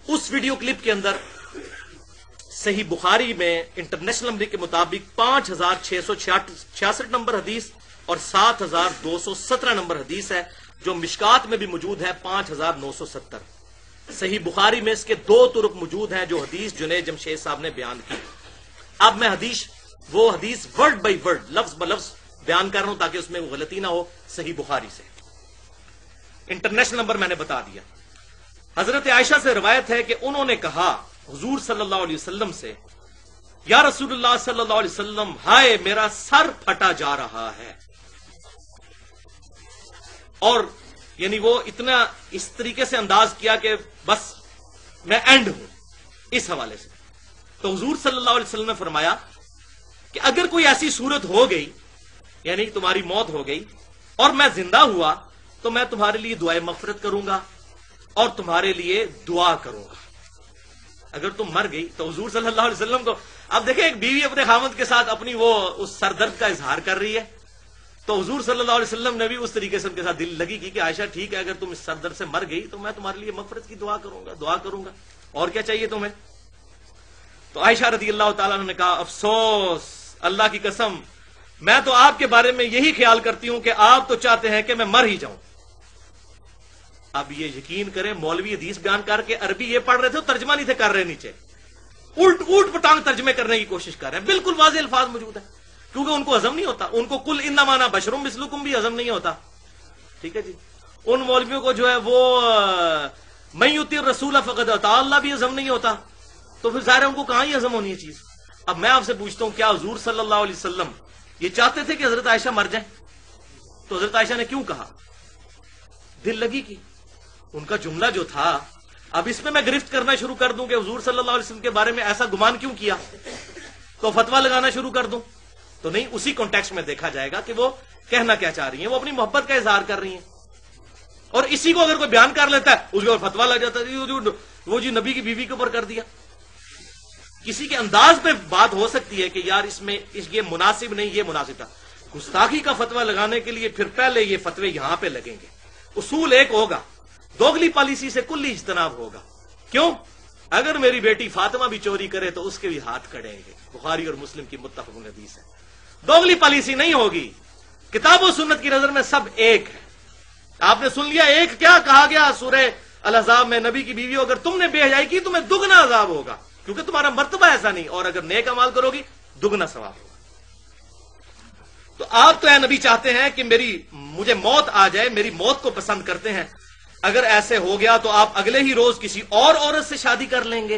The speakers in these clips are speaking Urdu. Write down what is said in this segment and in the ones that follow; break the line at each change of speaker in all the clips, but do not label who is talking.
उस वीडियो क्लिप के अंदर सही बुखारी में इंटरनेशनल नंबर के मुताबिक 5666 नंबर हदीस और 7217 नंबर हदीस है, जो मिशकात में भी मौजूद है 5970। सही बुखारी में इसके 2 तुरुक मौजूद हैं जो हदीस जुनैद जमशेद साहब ने बयान की। अब मैं वो हदीस वर्ड बाई वर्ड, लफ्ज ब लफ्ज बयान कर रहा हूं ताकि उसमें गलती ना हो। सही बुखारी से इंटरनेशनल नंबर मैंने बता दिया। हजरत आयशा से रिवायत है कि उन्होंने कहा हुजूर सल्लल्लाहु अलैहि वसल्लम से, या रसूलुल्लाह सल्लल्लाहु अलैहि वसल्लम, हाय मेरा सर फटा जा रहा है। और यानी वो इतना इस तरीके से अंदाज किया कि बस मैं एंड हूं इस हवाले से। तो हुजूर सल्लल्लाहु अलैहि वसल्लम ने फरमाया कि अगर कोई ऐसी सूरत हो गई, यानी तुम्हारी मौत हो गई और मैं जिंदा हुआ, तो मैं तुम्हारे लिए दुआए मगफिरत करूंगा और तुम्हारे लिए दुआ करूंगा। अगर तुम मर गई तो हुजूर सल्लल्लाहु अलैहि वसल्लम को, अब देखें एक बीवी अपने खामद के साथ अपनी वो उस सरदर्द का इजहार कर रही है, तो हुजूर सल्लल्लाहु अलैहि वसल्लम ने भी उस तरीके से उनके साथ दिल लगी कि आयशा ठीक है, अगर तुम इस सरदर्द से मर गई तो मैं तुम्हारे लिए मगफिरत की दुआ करूंगा, और क्या चाहिए तुम्हें। तो आयशा रज़ियल्लाहु ताला अन्हा ने कहा, अफसोस, अल्लाह की कसम, मैं तो आपके बारे में यही ख्याल करती हूं कि आप तो चाहते हैं कि मैं मर ही जाऊं। अब ये यकीन करें, मौलवी हदीस बयान करके अरबी ये पढ़ रहे थे, तर्जमा नहीं थे कर रहे, नीचे उल्ट पटांग तर्जमे करने की कोशिश कर रहे हैं। बिल्कुल वाज़ेह अल्फाज मौजूद है, क्योंकि उनको हजम नहीं होता। उनको कुल इन्नमा अना बशरुम मिस्लुकुम भी हजम नहीं होता। ठीक है जी। उन मौलवियों को जो है वो मैं युतिर रसूल फक़द अता अल्लाह भी हजम नहीं होता, तो फिर ज़ाहिर है उनको कहां ही हजम होनी है चीज। अब मैं आपसे पूछता हूं, क्या हुजूर सल्लल्लाहु अलैहि वसल्लम ये चाहते थे कि हजरत आयशा मर जाए? तो हजरत आयशा ने क्यों कहा? दिल लगी की उनका जुमला जो था। अब इसमें मैं गिरफ्त करना शुरू कर दूं कि हुजूर सल्लल्लाहु अलैहि वसल्लम के बारे में ऐसा गुमान क्यों किया, तो फतवा लगाना शुरू कर दूं, तो नहीं, उसी कॉन्टेक्स्ट में देखा जाएगा कि वो कहना क्या चाह रही हैं। वो अपनी मोहब्बत का इजहार कर रही हैं, और इसी को अगर कोई बयान कर लेता है उसके ऊपर फतवा लग जाता है, वो जी नबी की बीवी के ऊपर कर दिया। किसी के अंदाज पे बात हो सकती है कि यार इसमें ये मुनासिब नहीं, ये मुनासिब था। गुस्ताखी का फतवा लगाने के लिए फिर पहले ये फतवे यहां पे लगेंगे। उसूल एक होगा, दोगली पॉलिसी से कुल्ली इज्तनाब होगा। क्यों? अगर मेरी बेटी फातिमा भी चोरी करे तो उसके भी हाथ कटेंगे। बुखारी और मुस्लिम की मुत्तफ़क़ुन हदीस है। दोगली पॉलिसी नहीं होगी। किताब और सुन्नत की नजर में सब एक है। आपने सुन लिया, एक क्या कहा गया सूरह अल अहज़ाब में, नबी की बीवी अगर तुमने बेहयाई की तुम्हें दुगना अजाब होगा, क्योंकि तुम्हारा मर्तबा ऐसा नहीं, और अगर नेक अमाल करोगी दुगना सवाब होगा। तो आप तो ऐ नबी चाहते हैं कि मुझे मौत आ जाए, मेरी मौत को पसंद करते हैं। अगर ऐसे हो गया तो आप अगले ही रोज किसी और औरत से शादी कर लेंगे।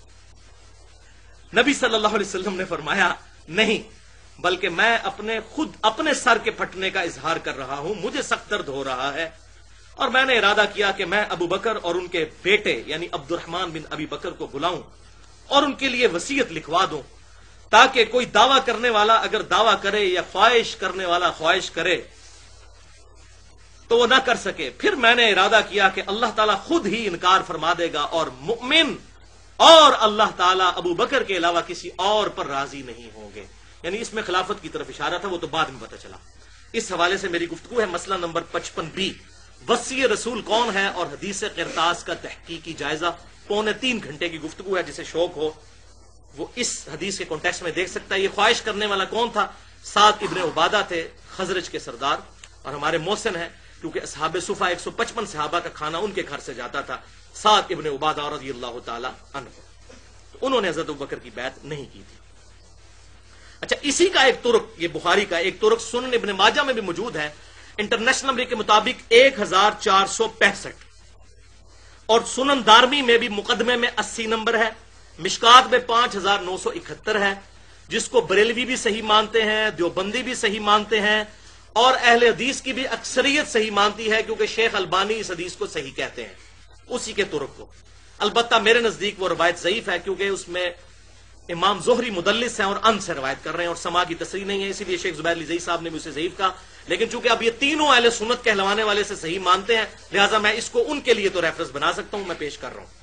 नबी सल्लल्लाहु अलैहि वसल्लम ने फरमाया, नहीं, बल्कि मैं अपने सर के फटने का इजहार कर रहा हूं। मुझे सख्त दर्द हो रहा है और मैंने इरादा किया कि मैं अबू बकर और उनके बेटे यानी अब्दुर्रहमान बिन अबी बकर को बुलाऊं और उनके लिए वसीयत लिखवा दूं, ताकि कोई दावा करने वाला अगर दावा करे या ख्वाहिश करने वाला ख्वाहिश करे तो वो ना कर सके। फिर मैंने इरादा किया कि अल्लाह ताला खुद ही इनकार फरमा देगा और मुमिन और अल्लाह ताला अबू बकर के अलावा किसी और पर राजी नहीं होंगे। यानी इसमें खिलाफत की तरफ इशारा था, वो तो बाद में पता चला। इस हवाले से मेरी गुफ्तगू है मसला नंबर 55B, वसी रसूल कौन है और हदीस क़िरतास का तहकीकी जायजा। 2.25 घंटे की गुफ्तगू है, जिसे शौक हो वो इस हदीस के कॉन्टेक्स्ट में देख सकता है। ये ख्वाहिश करने वाला कौन था? साद इब्ने उबादा थे, खजरज के सरदार और हमारे मोहसिन है, क्योंकि असहाबे सुफा 155 सहाबा का खाना उनके घर से जाता था। साद इब्ने उबादा रज़ियल्लाहु ताला अन्हु, तो उन्होंने हज़रत अबू बकर की बैत नहीं की थी। अच्छा, इसी का एक तुर्क, ये बुखारी का एक तुर्क सुनन इब्ने माजा में भी मौजूद है। इंटरनेशनल नंबर के मुताबिक 1465 और सुनन दारमी में भी मुकदमे में 80 नंबर है। मिशकात में 5971 है, जिसको बरेलवी भी सही मानते हैं, देवबंदी भी सही मानते हैं और अहले हदीस की भी अक्सरियत सही मानती है, क्योंकि शेख अलबानी इस हदीस को सही कहते हैं, उसी के तुर्क को। अलबत्ता मेरे नजदीक वो रवायत ज़ईफ है, क्योंकि उसमें इमाम ज़ुहरी मुदल्लिस हैं और अन से रवायत कर रहे हैं और समा की तसरीह नहीं है, इसीलिए शेख जुबैर लिज़ई साहब ने भी उसे ज़ईफ कहा। लेकिन चूंकि अब ये तीनों अहले सुन्नत कहलवाने वाले से सही मानते हैं, लिहाजा मैं इसको उनके लिए तो रेफरेंस बना सकता हूं, मैं पेश कर रहा हूं।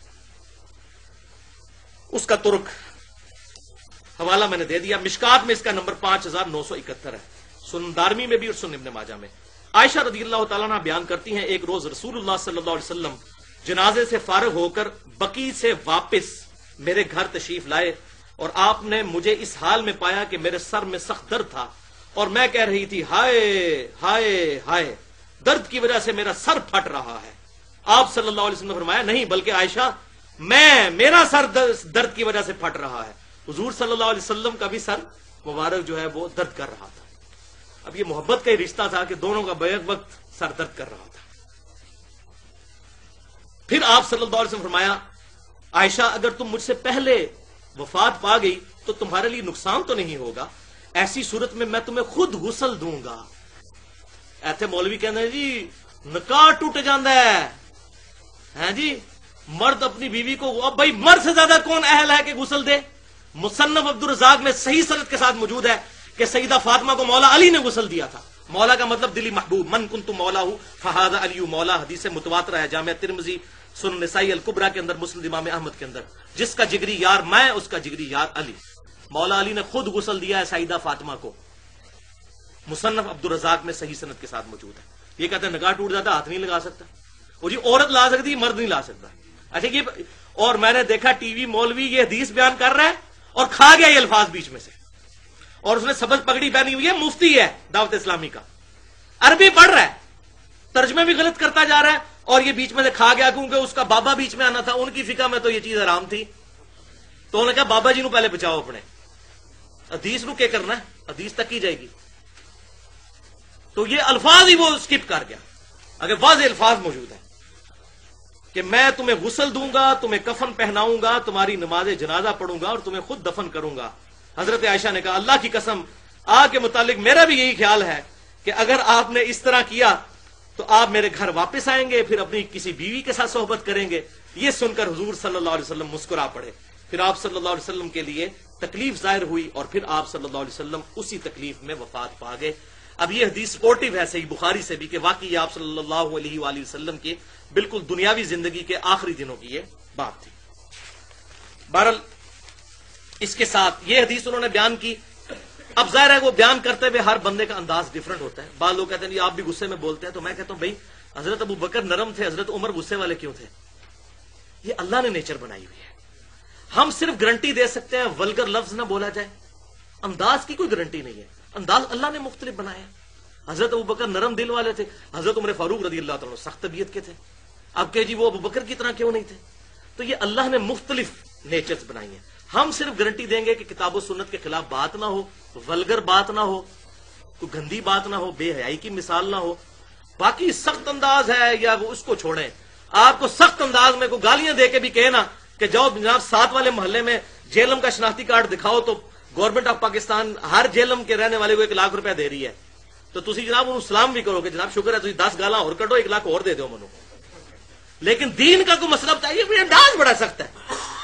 उसका तुर्क हवाला मैंने दे दिया। मिशकात में इसका नंबर 5971 है, सुनन दारमी में भी और सुनन इब्ने माजा में। आयशा रज़ियल्लाहु ताला अन्हा बयान करती हैं, एक रोज रसूलुल्लाह सल्लल्लाहु अलैहि वसल्लम جنازے سے فارغ ہو کر بقی سے واپس میرے گھر تشریف لائے اور آپ نے مجھے اس حال میں پایا کہ میرے سر میں سخت درد تھا اور میں کہہ رہی تھی ہائے ہائے ہائے، درد کی وجہ سے میرا سر پھٹ رہا ہے۔ آپ صلی اللہ علیہ وسلم نے فرمایا نہیں بلکہ عائشہ میرا سر درد کی وجہ سے پھٹ رہا ہے۔ حضور صلی اللہ علیہ وسلم کا بھی سر مبارک جو ہے وہ درد کر رہا تھا۔ اب یہ محبت کا ہی رشتہ تھا کہ دونوں کا بیک وقت سر درد کر رہا تھا۔ پھر آپ صلی اللہ علیہ وسلم فرمایا عائشہ اگر تم مجھ سے پہلے وفات پا گئی تو تمہارے لیے نقصان تو نہیں ہوگا، ایسی صورت میں بتمہیں خود غسل دوں گا۔ ایتھے مولوی کہتے ہیں جی نکاح ٹوٹ جاندہ ہے جی، مرد اپنی بیوی کو، اب بھائی مرد سے زیادہ کون اہل ہے کہ غسل دے؟ مصنف عبدالرزاق میں صحیح سند کے ساتھ موجود ہے کہ سیدہ فاطمہ کو مولا علی نے غسل دیا تھا۔ مولا کا مطلب دلی محبوب، من کنت مولا ہوں فہذا علی مولا، حدیث متواتر ہے جامعہ ترمذی سنن نسائی الکبریٰ کے اندر، مسند امام احمد کے اندر، جس کا جگری یار میں اس کا جگری یار علی۔ مولا علی نے خود غسل دیا ہے سیدہ فاطمہ کو، مصنف عبدالرزاق میں صحیح سند کے ساتھ موجود ہے۔ یہ کہتے ہیں نکاح ٹوٹ جاتا ہاتھ نہیں لگا سکتا، وہ جی عورت لا سکتی مرد نہیں لا سکتا۔ اچھا یہ اور میں نے دیکھا ٹی وی مولوی یہ حدیث بیان کر رہا ہے اور کھا گیا یہ الفاظ بیچ میں سے، اور اس نے سبز پگڑی پہنی ہوئی ہے، مفتی ہے دعوت اسلامی کا، عربی پڑھ رہا ہے، ترجمے بھی غلط کرتا جا رہا ہے، اور یہ بیچ میں سے کھا گیا کیونکہ اس کا بابا بیچ میں آنا تھا، ان کی فقہ میں تو یہ چیز حرام تھی، تو انہوں نے کہا بابا جی نو پہلے بچاؤ اپنے، حدیث نو کیا کرنا ہے، حدیث تک ہی جائے گی۔ تو یہ الفاظ ہی وہ سکپ کر گیا، اگر واضح الفاظ موجود ہیں کہ میں تمہیں غسل دوں گا، تمہیں کفن پہناؤں گا، تمہاری نماز جنازہ پڑھوں گا اور تمہیں خود دفن کروں گا۔ حضرت عائشہ نے کہا اللہ کی قسم آپ کے متعلق میرا بھی یہی خیال ہے کہ اگر آپ نے اس طرح کیا تو آپ میرے گھر واپس آئیں گے، پھر اپنی کسی بیوی کے ساتھ صحبت کریں گے۔ یہ سن کر حضور صلی اللہ علیہ وسلم مسکرا پڑے، پھر آپ صلی اللہ علیہ وسلم کے لیے تکلیف ظاہر ہوئی اور پھر آپ صلی اللہ علیہ وسلم اسی تکلیف میں وفات پا گئے۔ اب یہ حدیث سپورٹیو ہے صحیح بخاری سے بھی کہ واقعی آپ صلی اللہ علیہ وآلہ وسلم کی بالکل دنیاوی زندگی کے آخری دنوں کی یہ بات تھی۔ بہرحال اس کے ساتھ یہ حدیث انہوں نے بیان کی۔ اب ظاہر ہے وہ بیان کرتے ہوئے ہر بندے کا انداز ڈیفرنٹ ہوتا ہے، بعض لوگ کہتے ہیں آپ بھی غصے میں بولتے ہیں، تو میں کہتا ہوں بھائی حضرت ابو بکر نرم تھے، حضرت عمر غصے والے کیوں تھے؟ یہ اللہ نے نیچر بنائی ہوئی ہے۔ ہم صرف گارنٹی دے سکتے ہیں ولگر لفظ نہ بولا جائے، انداز کی کوئی گارنٹی نہیں ہے، انداز اللہ نے مختلف بنایا ہے۔ حضرت ابو بکر نرم دل والے تھے، حضرت عمر فاروق رضی اللہ تعالیٰ سخت طبیعت کے تھے، اب کہ جی وہ ابو بکر کی طرح کیوں نہیں تھے؟ تو یہ اللہ نے مختلف نیچرز بنائی ہیں۔ ہم صرف گارنٹی دیں گے کہ کتاب و سنت کے خلاف بات نہ ہو، ولگر بات نہ ہو، کوئی گندی بات نہ ہو، بے حیائی کی مثال نہ ہو، باقی سخت انداز ہے یا وہ اس کو چھوڑیں۔ آپ کو سخت انداز میں کوئی گالیاں دے کے بھی کہے نا کہ جاؤ جناب 7 والے محلے میں جیلم کا شناختی کارڈ دکھاؤ، تو گورنمنٹ آف پاکستان ہر جیلم کے رہنے والے کو 1 لاکھ روپیہ دے رہی ہے، تو تسی جناب انہوں سلام بھی کرو کہ جناب شکر ہے تسی 10 گالاں اور کٹو 1 لاکھ اور دے دو منو۔ لیکن دین کا کوئی مسئلہ چاہیے، بھی انداز بڑا سخت ہے،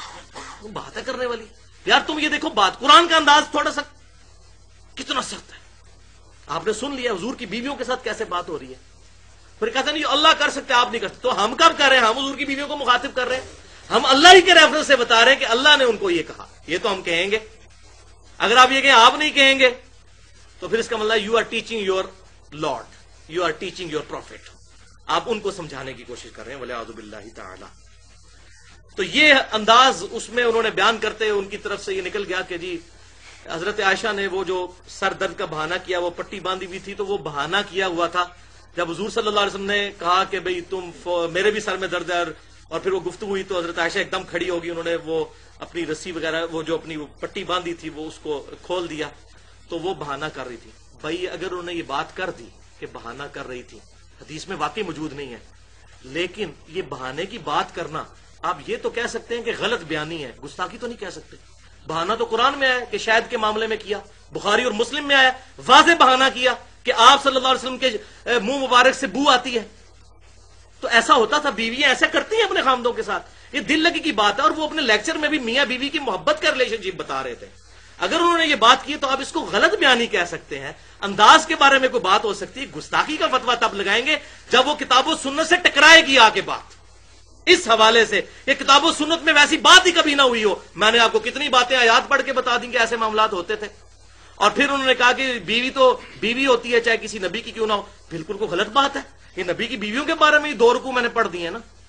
بات ہے کرنے والی یار، تم یہ دیکھو بات قرآن کا انداز تھوڑا سا کتنا سخت ہے، آپ نے سن لیا حضور کی بیویوں کے ساتھ کیسے بات ہو رہی ہے، پھر کہتے ہیں اللہ کر سکتے آپ نہیں کر سکتے، تو ہم کب کر رہے ہیں؟ ہم حضور کی بیویوں کو مخاطب کر رہے ہیں، ہم اللہ ہی کے ریفرنس سے بتا رہے ہیں کہ اللہ نے ان کو یہ کہا، یہ تو ہم کہیں گے۔ اگر آپ یہ کہیں آپ نہیں کہیں گے تو پھر اس کا مطلب you are teaching your lord, you are teaching your prophet, آپ ان کو سمجھانے کی کوشش کر رہے ہیں، والعیاذ باللہ تعالی۔ تو یہ انداز اس میں انہوں نے بیان کرتے ان کی طرف سے یہ نکل گیا کہ جی حضرت عائشہ نے وہ جو سر درد کا بہانہ کیا، وہ پٹی باندھی ہوئی تھی تو وہ بہانہ کیا ہوا تھا۔ جب حضور صلی اللہ علیہ وسلم نے کہا کہ بھئی تم میرے بھی سر میں درد ہے، اور پھر وہ گفتگو ہوئی تو حضرت عائشہ ایک دم کھڑی ہوگی، انہوں نے وہ اپنی رسی وغیرہ وہ جو اپنی پٹی باندھی تھی وہ اس کو کھول دیا، تو وہ بہانہ کر رہی تھی۔ بھائی اگر انہوں نے یہ بات کر دی کہ بہانہ کر رہی تھی، حدیث میں واقعی موجود نہیں ہے، لیکن یہ بہانے کی بات کرنا آپ یہ تو کہہ سکتے ہیں کہ غلط بیانی ہے، گستاخی تو نہیں کہہ سکتے۔ بہانہ تو قرآن میں آیا کہ شاید کے معاملے میں کیا، بخاری اور مسلم میں آیا واضح بہانہ کیا کہ آپ صلی اللہ علیہ وسلم کے منہ مبارک سے بو آتی ہے، تو ایسا ہوتا تھا، بیویاں ایسا کرتی ہیں اپنے خامدوں کے ساتھ، یہ دل لگی کی بات ہے، اور وہ اپنے لیکچر میں بھی میاں بیوی کی محبت کا ریلیشن شپ بتا رہے تھے۔ اگر انہوں نے یہ بات کی تو آپ اس کو غلط بیانی کہہ سکتے ہیں، انداز کے بارے میں کوئی بات ہو سکتی ہے، گستاخی کا فتویٰ تب لگائیں گے جب وہ کتاب و سنت سے ٹکرائے گی آگے بات۔ اس حوالے سے یہ کتاب و سنت میں ویسی بات ہی کبھی نہ ہوئی ہو، میں نے آپ کو کتنی باتیں آیات پڑھ کے بتا دیں کہ ایسے معاملات ہوتے تھے۔ اور پھر انہوں نے کہا کہ بیوی تو بیوی ہوتی ہے چاہے کسی نبی کی کیوں نہ ہو، بالکل کوئی غلط بات ہے، یہ نبی کی بیویوں کے بارے میں 2 رکوع میں نے پڑھ دی ہیں نا،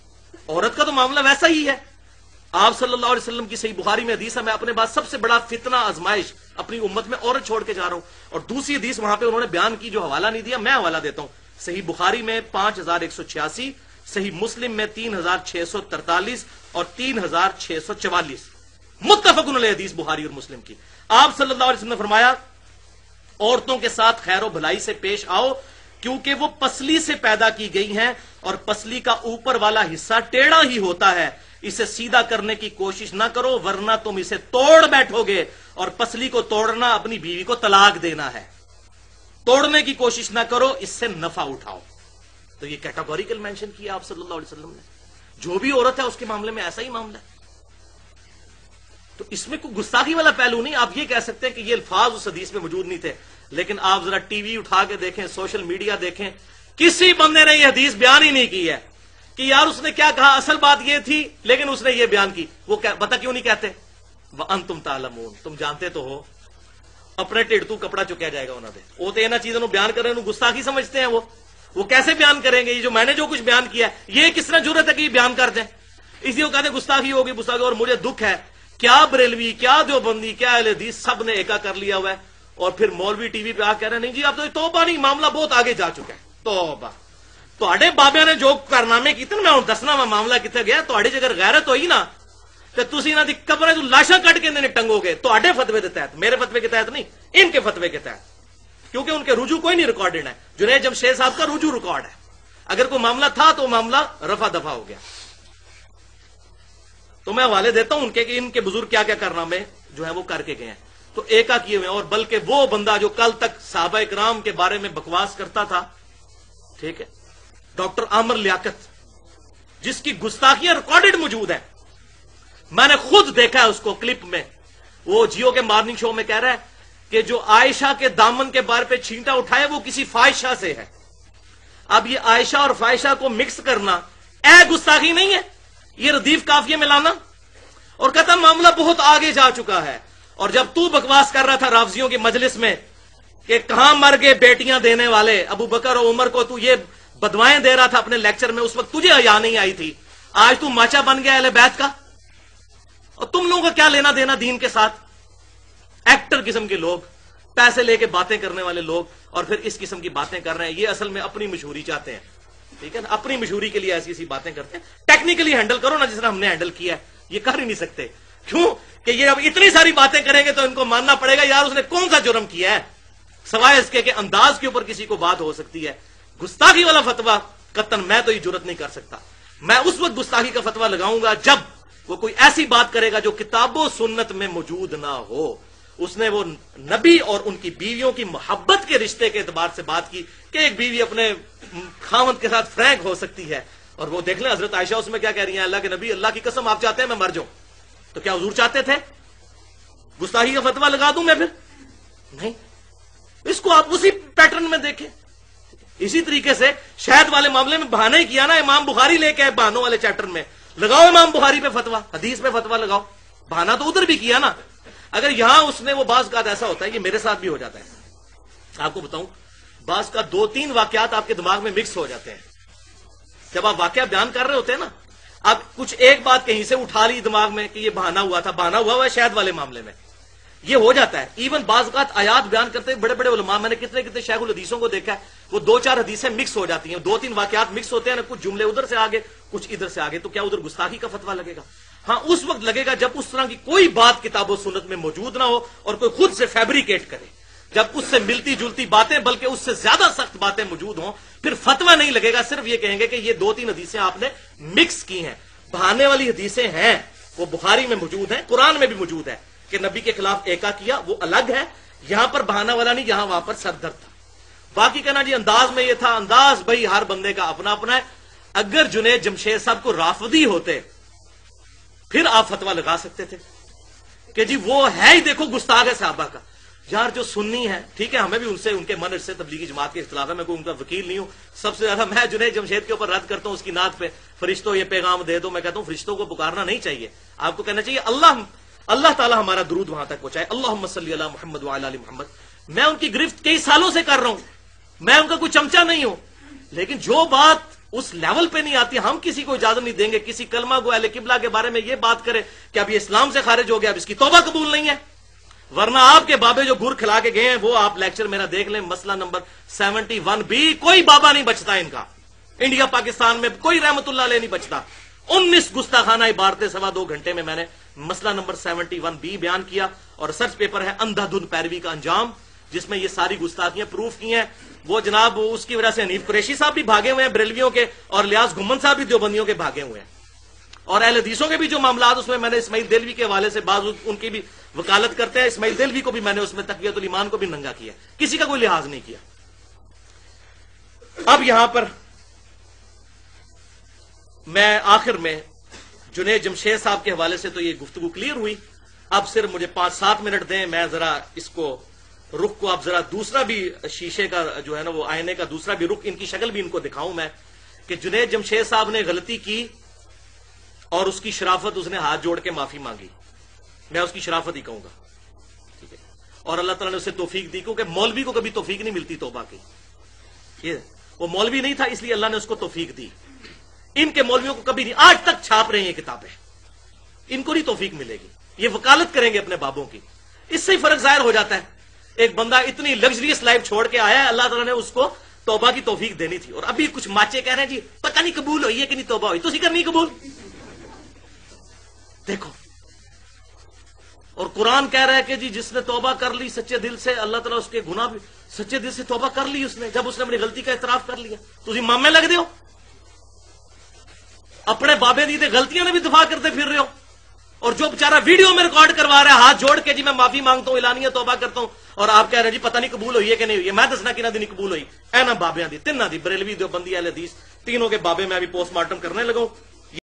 عورت کا تو معاملہ ویسا ہی ہے. آپ صلی اللہ علیہ وسلم کی صحیح بخاری میں حدیث ہے, میں اپنے بعد سب سے بڑا فتنہ آزمائش اپنی امت میں عورت چھوڑ کے جا رہا ہوں. اور دوسری حدیث وہاں پہ انہوں نے بیان کی جو حوالہ نہیں دیا, میں حوالہ دیتا ہوں. صحیح بخاری میں 5186, صحیح مسلم میں 3643 اور 3644, متفق علیہ حدیث بخاری اور مسلم کی. آپ صلی اللہ علیہ وسلم نے فرمایا عورتوں کے ساتھ خیر و بھلائی سے پیش آؤ, کیونکہ وہ پسلی سے پیدا کی گئی ہیں اور پسلی کا اوپر والا حصہ ٹیڑھا ہی ہوتا ہے. اسے سیدھا کرنے کی کوشش نہ کرو ورنہ تم اسے توڑ بیٹھو گے, اور پسلی کو توڑنا اپنی بیوی کو طلاق دینا ہے. توڑنے کی کوشش نہ کرو, اس سے نفع اٹھاؤ. تو یہ کیٹاگوریکل مینشن کیا آپ صلی اللہ علیہ وسلم نے. جو بھی عورت ہے اس کے معاملے میں ایسا ہی معاملہ ہے. تو اس میں کوئی گستاخی والا پہلو نہیں. آپ یہ کہہ سکتے ہیں کہ یہ الفاظ اس حدیث میں موجود نہیں تھے, لیکن آپ ذرا ٹی وی اٹھا کے دیکھیں, سوشل میڈیا دیکھیں, کسی بندے نے یہ حدیث بیان ہی نہیں کی ہے کہ یار اس نے کیا کہا, اصل بات یہ تھی لیکن اس نے یہ بیان کی. وہ پتہ کیوں نہیں کہتے؟ وَأَنْتُمْ تَعْلَمُونَ, تم جانتے تو ہو. اپنے ٹیڑھ تو کپڑا چکیا جائے گا انہوں نے. وہ تو انہاں چیزوں بیان کر رہے ہیں, گستاخی سمجھتے ہیں. وہ کیسے بیان کریں گے؟ یہ جو میں نے جو کچھ بیان کیا ہے, یہ کس طرح جرت ہے کہ یہ بیان کر دیں؟ اس لیے وہ کہتے ہیں گستاخی ہوگی, گستاخی. اور مجھے دکھ ہے, کیا بریلوی, کیا دیوبندی, کیا اہل حدیث, سب نے ایکا کر لیا ہوا ہے. اور پھر مولوی ٹی وی پہ آ کہہ رہے ہیں نہیں جی آپ تو توبہ نہیں, معاملہ بہت آگے جا چکا ہے. توبہ تواڈے بابیاں نے جو کارنامے کیتے نا, میں دسنا وا معاملہ کتنے گیا. تواڈی جے اگر غیرت ہوئی نا تے تسی انہاں دی قبریں تو لاشاں کٹ کے انہاں نے ٹنگو گے. تواڈے فتوے دے تحت, میرے فتوے کے تحت نہیں, ان کے فتوے کے تحت, کیونکہ ان کے رجوع کوئی نہیں ریکارڈڈ ہے. جنید جمشید صاحب کا رجوع ریکارڈ ہے. اگر کوئی معاملہ تھا تو معاملہ رفع دفع ہو گیا. تو میں حوالے دیتا ہوں ان کے کہ ان کے بزرگ کیا کیا کارنامے جو ہیں وہ کر کے گئے ہیں. تو ایکا کیے ہوئے. اور بلکہ وہ بندہ جو کل تک صحابہ اکرام کے بارے میں بکواس کرتا تھا, ٹھیک ہے, ڈاکٹر عامر لیاقت, جس کی گستاخیاں ریکارڈڈ موجود ہیں, میں نے خود دیکھا ہے اس کو کلپ میں. وہ جیو کے مارننگ شو میں کہہ رہا ہے کہ جو عائشہ کے دامن کے بارے پہ چھینٹا اٹھائے وہ کسی فاحشہ سے ہے. اب یہ عائشہ اور فاحشہ کو مکس کرنا گستاخی نہیں ہے؟ یہ ردیف قافیے میں لانا. اور کہتا معاملہ بہت آگے جا چکا ہے. اور جب تو بکواس کر رہا تھا رافضیوں کی مجلس میں کہ کہاں مر گئے بیٹیاں دینے والے ابو بکر اور عمر کو, تو یہ بدوائیں دے رہا تھا اپنے لیکچر میں, اس وقت تجھے حیا نہیں آئی تھی. آج تو ماچا بن گیا اہل بیت کا. اور تم لوگوں کا کیا لینا دینا دین کے ساتھ؟ ایکٹر قسم کے لوگ, پیسے لے کے باتیں کرنے والے لوگ, اور پھر اس قسم کی باتیں کر رہے ہیں. یہ اصل میں اپنی مشہوری چاہتے ہیں, ٹھیک ہے نا, اپنی مشہوری کے لیے ایسی ایسی باتیں کرتے ہیں. ٹیکنیکلی ہینڈل کرو نا, جس طرح ہم نے ہینڈل کیا ہے. یہ کر ہی نہیں سکتے. کیوں کہ یہ اب اتنی ساری باتیں کریں گے تو ان کو ماننا پڑے گا یار اس نے کون سا جرم کیا ہے, سوائے اس کے کہ انداز کے اوپر کسی کو بات ہو سکتی ہے. گستاخی والا فتویٰ قطعاً میں تو یہ جرت نہیں کر سکتا. میں اس وقت گستاخی کا فتویٰ لگاؤں گا جب وہ کوئی ایسی بات کرے گا جو کتاب و سنت میں موجود نہ ہو. اس نے وہ نبی اور ان کی بیویوں کی محبت کے رشتے کے اعتبار سے بات کی کہ ایک بیوی اپنے خاوند کے ساتھ فرینک ہو سکتی ہے. اور وہ دیکھ لیں حضرت عائشہ اس میں کیا کہہ رہی ہیں, اللہ کے نبی اللہ کی قسم آپ چاہتے ہیں میں مر جاؤں. تو کیا حضور چاہتے تھے گستاخی کا فتویٰ لگا دوں میں؟ پھر نہیں. اس کو آپ اسی پیٹرن میں دیکھیں. اسی طریقے سے شہد والے معاملے میں بہانہ ہی کیا نا, امام بخاری لے کے بہانوں والے چیپٹر میں لگاؤ امام بخاری پہ فتویٰ, حدیث پہ فتویٰ لگاؤ. بہانہ تو ادھر بھی کیا نا. اگر یہاں اس نے وہ بعض کا ایسا ہوتا ہے, یہ میرے ساتھ بھی ہو جاتا ہے, آپ کو بتاؤں, بعض کا 2-3 واقعات آپ کے دماغ میں مکس ہو جاتے ہیں. جب آپ واقعہ بیان کر رہے ہوتے ہیں نا, اب کچھ ایک بات کہیں سے اٹھا لی دماغ میں کہ یہ بہانہ ہوا تھا, بہانہ ہوا ہے شہد والے معاملے میں. یہ ہو جاتا ہے. ایون بعض اوقات آیات بیان کرتے ہیں بڑے بڑے علماء, میں نے کتنے شیخ الحدیثوں کو دیکھا ہے, وہ 2-4 حدیثیں مکس ہو جاتی ہیں, 2-3 واقعات مکس ہوتے ہیں نا, کچھ جملے ادھر سے آگے کچھ ادھر سے آگے. تو کیا ادھر گستاخی کا فتویٰ لگے گا؟ ہاں اس وقت لگے گا جب اس طرح کی کوئی بات کتاب و سنت میں موجود نہ ہو اور کوئی خود سے فیبریکیٹ کرے. جب اس سے ملتی جلتی باتیں بلکہ اس سے زیادہ سخت باتیں موجود ہوں, پھر فتویٰ نہیں لگے گا. صرف یہ کہیں گے کہ یہ 2-3 حدیثیں آپ نے مکس کی ہیں. بہانے والی حدیثیں ہیں, وہ بخاری میں موجود ہیں, قرآن میں بھی موجود ہے کہ نبی کے خلاف ایکا کیا, وہ الگ ہے. یہاں پر بہانہ والا نہیں, یہاں وہاں پر سر درد تھا. باقی کہنا جی انداز میں یہ تھا, انداز بھائی ہر بندے کا اپنا اپنا ہے. اگر جنید جمشید صاحب کو رافضی ہوتے پھر آپ فتویٰ لگا سکتے تھے کہ جی وہ ہے ہی دیکھو گستاخ ہے صحابہ کا. یار جو سنی ہے ٹھیک ہے, ہمیں بھی ان سے ان کے منہج سے تبلیغی جماعت کے اختلاف ہے, میں کوئی ان کا وکیل نہیں ہوں. سب سے زیادہ میں جنید جمشید کے اوپر رد کرتا ہوں اس کی نعت پہ, فرشتوں یہ پیغام دے دو. میں کہتا ہوں فرشتوں کو پکارنا نہیں چاہیے, آپ کو کہنا چاہیے اللہ تعالیٰ ہمارا درود وہاں تک پہنچائے, اللہم صلی علی محمد وعلی آل محمد. میں ان کی گرفت کئی سالوں سے کر رہا ہوں, میں ان کا کوئی چمچہ نہیں ہوں, لیکن جو بات اس لیول پہ نہیں آتی. ہم کسی کو اجازت نہیں دیں گے کسی کلمہ گو اہل قبلہ کے بارے میں یہ بات کرے کہ اب یہ اسلام سے خارج ہو گیا, اب اس کی توبہ قبول نہیں ہے. ورنہ آپ کے بابے جو گر کھلا کے گئے ہیں وہ آپ لیکچر میرا دیکھ لیں, مسئلہ نمبر 71B. کوئی بابا نہیں بچتا ان کا انڈیا پاکستان میں, کوئی رحمت اللہ علیہ نہیں بچتا. 19 گستاخانہ عبارتیں 2.25 گھنٹے میں نے مسئلہ نمبر 71B بیان کیا, اور ریسرچ پیپر ہے اندھا دھند پیروی کا انجام, جس میں یہ ساری گستاخیاں پروف کی ہیں. وہ جناب اس کی وجہ سے حنیف قریشی صاحب بھی بھاگے ہوئے ہیں بریلویوں کے, اور لیاس گھمن صاحب بھی دیوبندیوں کے بھاگے ہوئے ہیں. اور اہل حدیثوں کے بھی جو معاملات اس میں نے اسماعیل دہلوی کے حوالے سے بعض ان کی بھی وکالت کرتے ہیں. اسماعیل دہلوی کو بھی میں نے اس میں تقویت الایمان کو بھی ننگا کیا, کسی کا کوئی لحاظ نہیں کیا. اب یہاں پر میں آخر میں جنید جمشید صاحب کے حوالے سے تو یہ گفتگو کلیئر ہوئی. اب صرف مجھے 5-7 منٹ دیں, میں ذرا اس کو رخ کو اب ذرا دوسرا بھی شیشے کا جو ہے نا وہ آئینے کا دوسرا بھی رخ, ان کی شکل بھی ان کو دکھاؤں میں کہ جنید جمشید صاحب نے غلطی کی اور اس کی شرافت اس نے ہاتھ جوڑ کے معافی مانگی. میں اس کی شرافت ہی کہوں گا, ٹھیک ہے. اور اللہ تعالیٰ نے اسے توفیق دی, کیونکہ مولوی کو کبھی توفیق نہیں ملتی توبہ کی. یہ وہ مولوی نہیں تھا اس لیے اللہ نے اس کو توفیق دی. ان کے مولویوں کو کبھی نہیں, آج تک چھاپ رہے ہیں یہ کتابیں, ان کو نہیں توفیق ملے گی. یہ وکالت کریں گے اپنے بابوں کی. اس سے ہی فرق ظاہر ہو جاتا ہے. ایک بندہ اتنی لگژریس لائف چھوڑ کے آیا ہے, اللہ تعالیٰ نے اس کو توبہ کی توفیق دینی تھی, اور ابھی کچھ ماچے کہہ رہے ہیں جی پتہ نہیں قبول ہوئی ہے کہ نہیں توبہ ہوئی. تو اسی کرنی قبول دیکھو. اور قرآن کہہ رہا ہے کہ جی جس نے توبہ کر لی سچے دل سے, اللہ تعالیٰ اس کے گناہ بھی سچے دل سے توبہ کر لی اس نے, جب اس نے اپنی غلطی کا اعتراف کر لیا. تو مامے لگ دے ہو, اپنے بابے دی غلطیاں نے بھی دفاع کرتے پھر رہے ہو. اور جو بیچارہ ویڈیو میں ریکارڈ کروا رہا ہے ہاتھ جوڑ کے جی میں معافی مانگتا ہوں اعلانیہ توبہ کرتا ہوں, اور آپ کہہ رہے ہیں جی پتہ نہیں قبول ہوئی ہے کہ نہیں ہوئی ہے. میں دسنا کہ نہ دی قبول ہوئی اے نا بابیاں دی, تیناں دی, بریلوی دیوبندی اہل حدیث تینوں کے بابے میں ابھی پوسٹ مارٹم کرنے لگا ہوں.